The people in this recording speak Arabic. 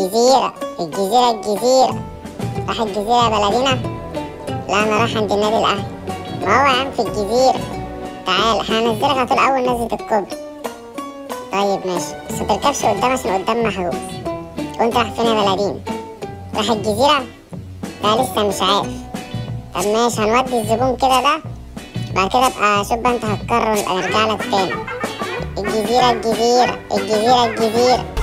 الجزيرة الجزيرة الجزيرة. راح الجزيرة يا بلدينا؟ لا أنا رايح عند النادي الأهلي. ما هو يا عم في الجزيرة. تعال هنزلك على طول أول نزلة الكوبري. طيب ماشي، بس متركبش قدام عشان قدام محروس. وأنت رايح فين يا بلدينا؟ رايح الجزيرة؟ لا لسه مش عارف. طب ماشي هنودي الزبون كده ده، بعد كده ابقى شوف بقى انت هتكرر ونبقى نرجع لك تاني. الجزيرة الجزيرة الجزيرة الجزيرة.